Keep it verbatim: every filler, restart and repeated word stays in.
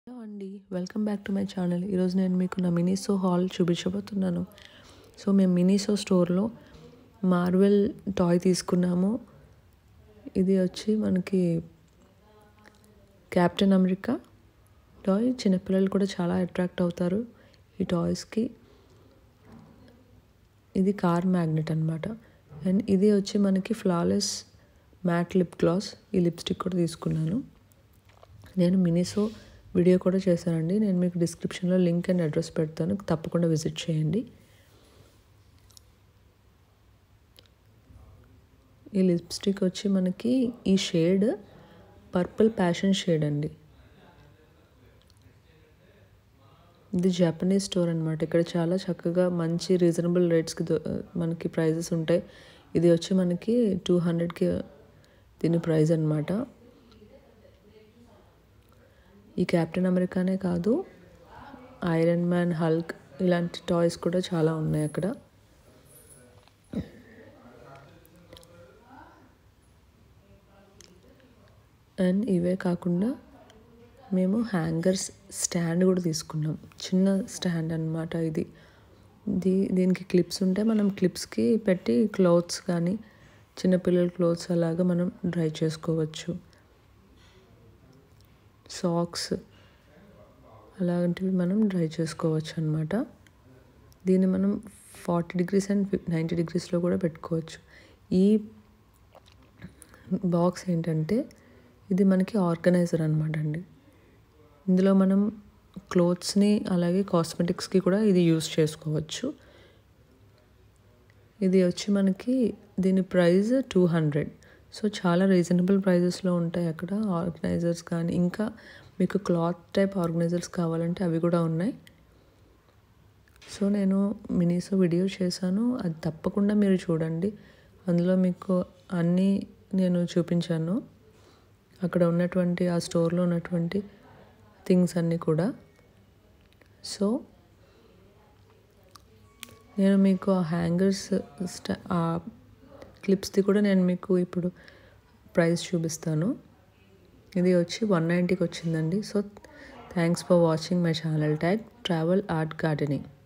Hello అండి, welcome back to my channel. ఈరోజు నేను మీకు నా మినీసో హాల్ చూపించబోతున్నాను. సో మేము మినీసో స్టోర్లో మార్వెల్ టాయ్ తీసుకున్నాము. ఇది వచ్చి మనకి క్యాప్టెన్ అమెరికా టాయ్. చిన్నపిల్లలు కూడా చాలా అట్రాక్ట్ అవుతారు ఈ టాయ్స్కి. ఇది కార్ మ్యాగ్నెట్ అనమాట. అండ్ ఇది వచ్చి మనకి ఫ్లాలెస్ మ్యాట్ లిప్ గ్లాస్. ఈ లిప్స్టిక్ కూడా తీసుకున్నాను. నేను మినీసో వీడియో కూడా చేశానండి. నేను మీకు డిస్క్రిప్షన్లో లింక్ అండ్ అడ్రస్ పెడతాను, తప్పకుండా విజిట్ చేయండి. ఈ లిప్స్టిక్ వచ్చి మనకి ఈ షేడ్ పర్పుల్ ప్యాషన్ షేడ్ అండి. ఇది జపనీస్ స్టోర్ అనమాట. ఇక్కడ చాలా చక్కగా మంచి రీజనబుల్ రేట్స్కి మనకి ప్రైజెస్ ఉంటాయి. ఇది వచ్చి మనకి టూ హండ్రెడ్కి దీని ప్రైస్ అనమాట. ఈ క్యాప్టెన్ అమెరికానే కాదు, ఐరన్ మ్యాన్, హల్క్ ఇలాంటి టాయ్స్ కూడా చాలా ఉన్నాయి అక్కడ. అండ్ ఇవే కాకుండా మేము హ్యాంగర్స్ స్టాండ్ కూడా తీసుకున్నాం. చిన్న స్టాండ్ అనమాట ఇది. దీ దీనికి క్లిప్స్ ఉంటాయి. మనం క్లిప్స్కి పెట్టి క్లోత్స్ కానీ చిన్నపిల్లల క్లోత్స్ అలాగా మనం డ్రై చేసుకోవచ్చు. సాక్స్ అలాంటివి మనం డ్రై చేసుకోవచ్చు అనమాట. దీన్ని మనం ఫార్టీ డిగ్రీస్ అండ్ నైంటీ డిగ్రీస్లో కూడా పెట్టుకోవచ్చు. ఈ బాక్స్ ఏంటంటే ఇది మనకి ఆర్గనైజర్ అనమాట అండి. ఇందులో మనం క్లోత్స్ని అలాగే కాస్మెటిక్స్కి కూడా ఇది యూస్ చేసుకోవచ్చు. ఇది వచ్చి మనకి దీని ప్రైస్ టూ హండ్రెడ్. సో చాలా రీజనబుల్ ప్రైజెస్లో ఉంటాయి అక్కడ ఆర్గనైజర్స్ కానీ. ఇంకా మీకు క్లాత్ టైప్ ఆర్గనైజర్స్ కావాలంటే అవి కూడా ఉన్నాయి. సో నేను మినీసో వీడియో చేశాను, అది తప్పకుండా మీరు చూడండి. అందులో మీకు అన్నీ నేను చూపించాను, అక్కడ ఉన్నటువంటి ఆ స్టోర్లో ఉన్నటువంటి థింగ్స్ అన్నీ కూడా. సో నేను మీకు ఆ హ్యాంగర్స్ స్టా ఆ క్లిప్స్ది కూడా నేను మీకు ఇప్పుడు ప్రైస్ చూపిస్తాను. ఇది వచ్చి వన్ నైంటీకి వచ్చిందండి. So thanks for watching my channel tag travel art gardening.